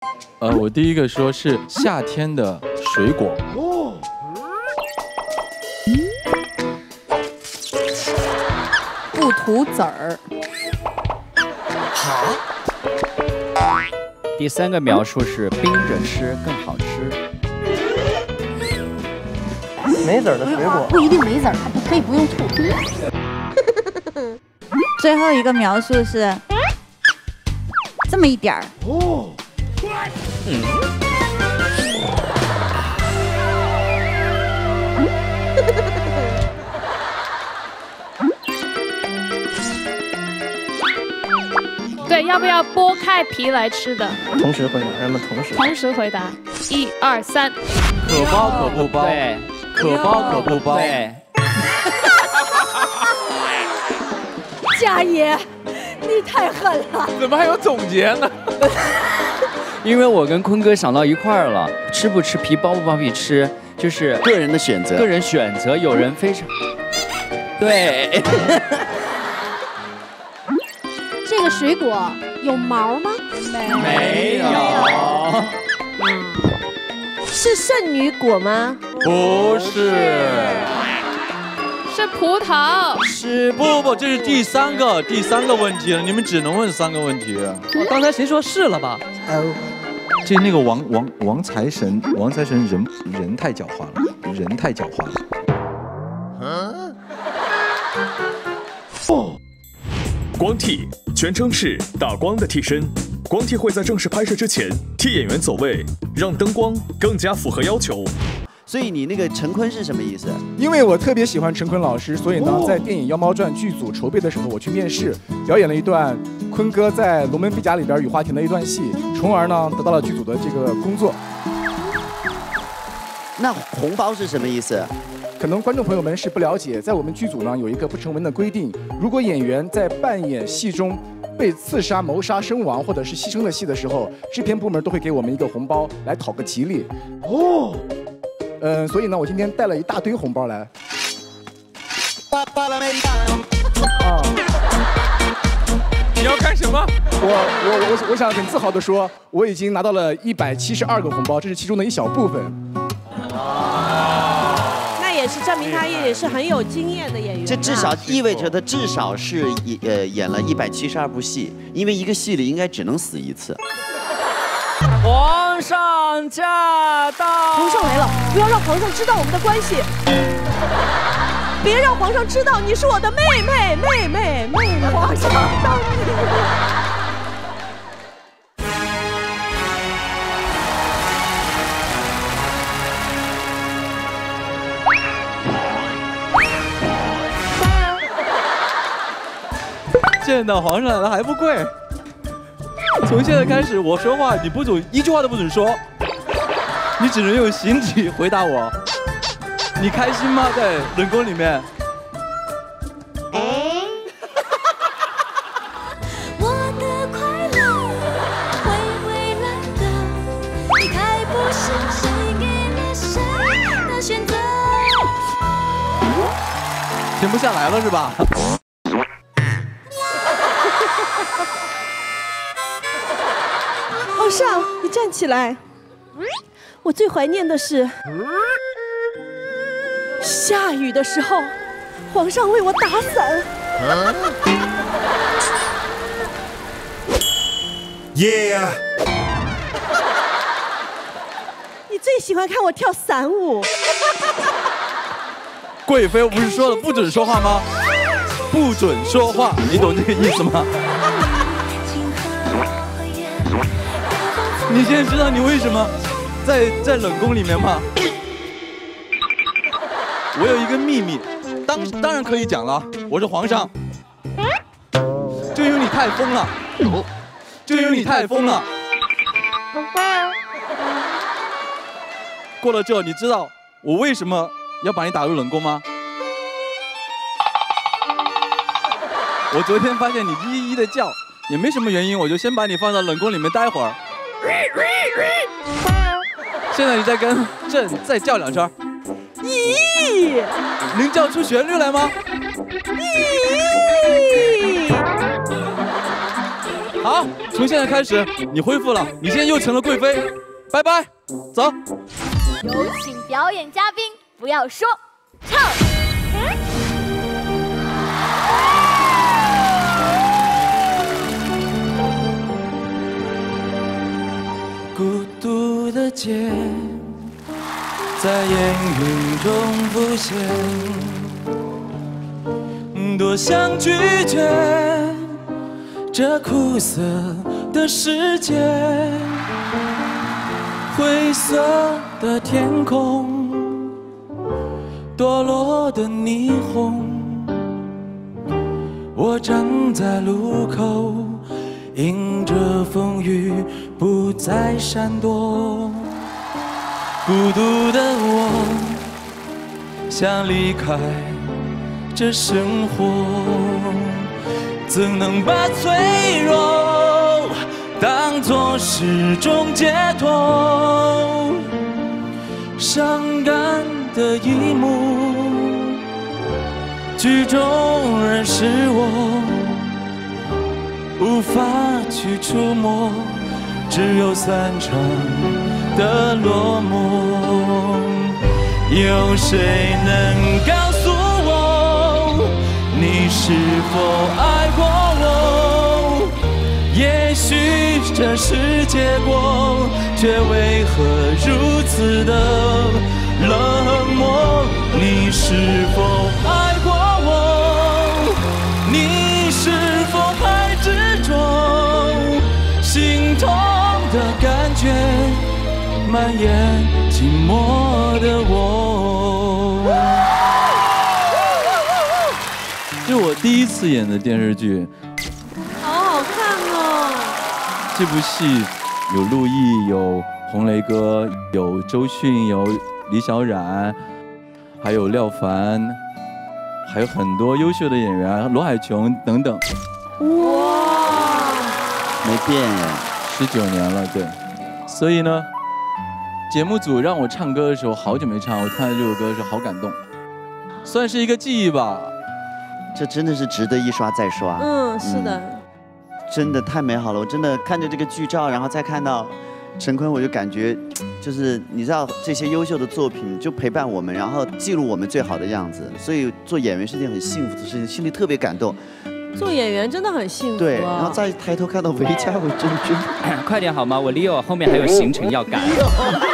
我第一个说是夏天的水果。 不吐籽儿。 好。 第3个描述是冰着吃更好吃。 没籽儿的水果不一定没籽儿，可以不用吐。 最后一个描述是这么一点儿。哦。 对，要不要剥开皮来吃的？ 同时回答，让他们同时回答。1、2、3。 可包可不包。 对。 可包可不包。 对。 家爷，你太狠了！ 怎么还有总结呢？ 因为我跟坤哥想到一块儿了，吃不吃皮，包不包皮吃，就是个人的选择。 个人选择，有人非常对。 这个水果有毛吗？ 没有。 是圣女果吗？ 不是。 是葡萄。 是不，这是第三个问题了，你们只能问3个问题。 刚才谁说是了吧？ 这那个王财神人太狡猾了，人太狡猾了。 光替全称是打光的替身，光替会在正式拍摄之前替演员走位，让灯光更加符合要求。 所以你那个陈坤是什么意思？ 因为我特别喜欢陈坤老师，所以呢，在电影《妖猫传》剧组筹备的时候，我去面试，表演了一段坤哥在《龙门比甲》里边雨花田的一段戏，从而呢得到了剧组的这个工作。 那红包是什么意思？ 可能观众朋友们是不了解，在我们剧组呢有一个不成文的规定，如果演员在扮演戏中被刺杀、谋杀身亡或者是牺牲的戏的时候，制片部门都会给我们一个红包来讨个吉利。所以呢，我今天带了一大堆红包来。 你要干什么？ 我想很自豪地说，我已经拿到了172个红包，这是其中的一小部分。 那也是证明他也是很有经验的演员。 这至少意味着他至少是演了172部戏，因为一个戏里应该只能死1次。 皇上驾到！ 皇上来了，不要让皇上知道我们的关系，别让皇上知道你是我的妹妹。皇上当你。 见到皇上了还不跪？从现在开始，我说话你不准一句话都不准说，你只能用形体回答我。你开心吗？在冷宫里面？ 我的快乐会回来的，离开不是谁给了谁的选择。 停不下来了是吧？ 皇上，你站起来。我最怀念的是下雨的时候，皇上为我打伞。 Yeah！ 你最喜欢看我跳伞舞。 贵妃不是说了不准说话吗？不准说话，你懂这个意思吗？你现在知道你为什么在冷宫里面吗？我有一个秘密，当然可以讲了。我是皇上，就因为你太疯了，就因为你太疯了。过了之后，你知道我为什么要把你打入冷宫吗？我昨天发现你一一的叫，也没什么原因，我就先把你放到冷宫里面待会儿。现在你再跟朕再叫2圈。 咦， 能叫出旋律来吗？ 咦， 好。 从现在开始你恢复了，你现在又成了贵妃，拜拜，走。 有请表演嘉宾，不要说，唱。 孤独的街，在烟云中浮现，多想拒绝这苦涩的世界。灰色的天空，堕落的霓虹，我站在路口，迎着风雨不再闪躲。孤独的我想离开这生活，怎能把脆弱当作是种解脱？伤感的一幕，剧中人是我，无法去触摸，只有散场的落寞。有谁能告诉我，你是否爱过我？也许这是结果，却为何如此的冷漠？你是否爱过我？你是否还执着？心痛的感觉蔓延寂寞的我。这是我第一次演的电视剧， 好好看哦！ 这部戏有陆毅，有洪雷哥，有周迅，有李小冉，还有廖凡，还有很多优秀的演员，罗海琼等等。 哇， 没变耶 ，19年了，对。所以呢，节目组让我唱歌的时候，好久没唱，我看到这首歌的时候好感动，算是一个记忆吧。 这真的是值得一刷再刷。 嗯，是的。 真的太美好了！我真的看着这个剧照，然后再看到陈坤，我就感觉，就是你知道这些优秀的作品就陪伴我们，然后记录我们最好的样子。所以做演员是件很幸福的事情，心里特别感动。 做演员真的很幸福。 对，然后再抬头看到韦家伟真君， 快点好吗？我 Leo 后面还有行程要赶。